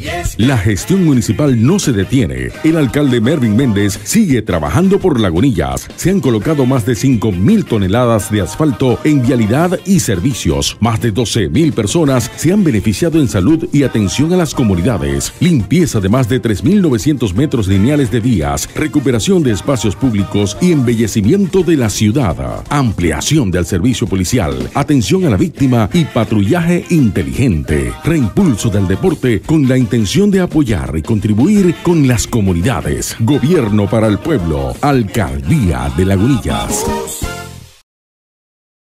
La gestión municipal no se detiene. El alcalde Mervin Méndez sigue trabajando por Lagunillas. Se han colocado más de 5.000 toneladas de asfalto en vialidad y servicios. Más de 12.000 personas se han beneficiado en salud y atención a las comunidades. Limpieza de más de 3.900 metros lineales de vías, recuperación de espacios públicos y embellecimiento de la ciudad. Ampliación del servicio policial, atención a la víctima y patrullaje inteligente. Reimpulso del deporte con la intención de apoyar y contribuir con las comunidades. Gobierno para el pueblo. Alcaldía de Lagunillas.